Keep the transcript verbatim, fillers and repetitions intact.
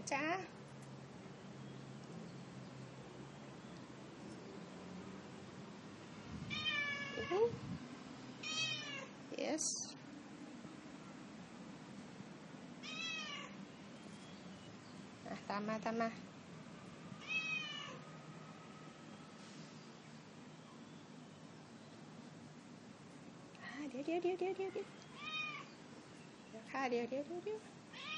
จ๊ะyes ตามมาตามมาเดี๋ยวเดี๋ยวเดี๋ยวเดี๋ยวเดี๋ยวเดี๋ยวค่ะเดี๋ยวเดี๋ยวเดี๋ยว